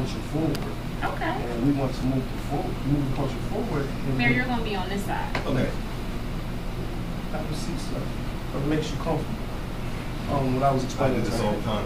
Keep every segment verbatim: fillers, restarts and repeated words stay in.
culture forward. Okay. And we want to move the forward, move the culture forward. Mayor, you're gonna be on this side. Okay. Have a seat, sir. What makes you comfortable? Um, what I was I explaining do to this her. all the time.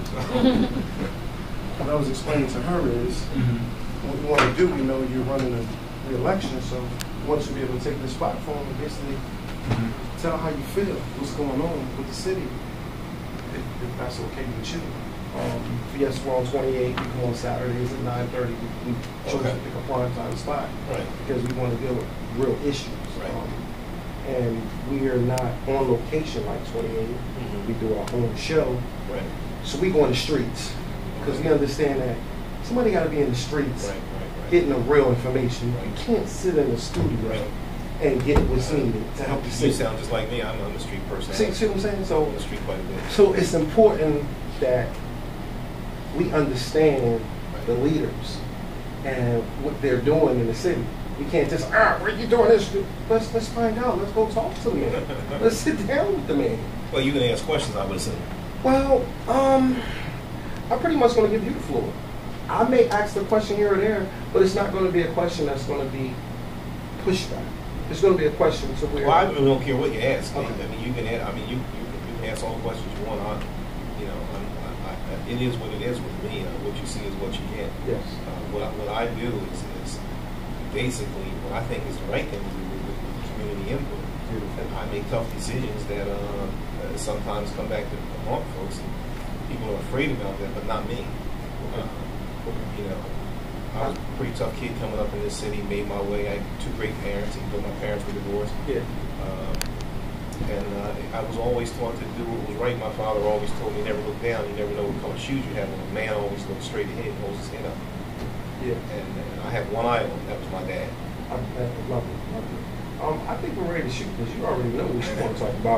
What I was explaining to her is, Mm-hmm. what we want to do, you know, you're running a re-election, so we want you to be able to take this platform and basically Mm-hmm. tell how you feel, what's going on with the city, if, if that's okay with you. Um, yes, we're on twenty-eight, we go on Saturdays at nine thirty, we, we chose Okay. to pick a prime time spot. Right. Because we want to deal with real issues. Right. Um, and we are not on location like twenty-eight, Mm-hmm. we do our own show, Right. so we go in the streets. Because we understand that somebody got to be in the streets Right. Right. Right. getting the real information. Right. You can't sit in the studio Right. and get what's needed to help the You city. sound just like me. I'm I'm a street person. See, see what I'm saying? I'm So, on the street quite a bit. so it's important that we understand the leaders and what they're doing in the city. We can't just, ah, what are you doing this? Let's let's find out. Let's go talk to the man. Let's sit down with the man. Well, you can ask questions, I would assume. Well, um, I'm pretty much going to give you the floor. I may ask the question here or there, but it's not going to be a question that's going to be pushback. It's going to be a question to where. Well, I really don't care what you ask. Okay. I mean, you can. Ask, I mean, you, you can you can ask all the questions you want. On, you know, I'm, I, I, it is what it is with me. Uh, what you see is what you get. Yes. Uh, what I, what I do is, is basically what I think is the right thing to do with, with community input. Beautiful. And I make tough decisions that uh, uh, sometimes come back to haunt folks. And people are afraid about that, but not me. Uh, you know. I was a pretty tough kid coming up in this city, made my way. I had two great parents, even though my parents were divorced. Yeah. Uh, and uh, I was always taught to do what was right. My father always told me never look down. You never know what color shoes you have on. A man always looks straight ahead and holds his head up. Yeah. And, and I had one eye on. That was my dad. I, I love it. Love it. Um, I think we're ready to shoot because you already know what you want to talk about.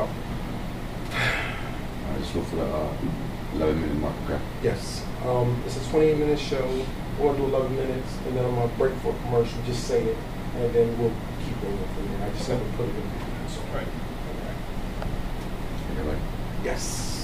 I just go for the uh, eleven minute mark, okay? Yes. Um, it's a twenty-eight minute show. We're going to do eleven minutes, and then I'm going to break for a commercial, just say it, and then we'll keep going from there. I just Okay. haven't put it in. So. Right. Okay. Okay, right. Yes.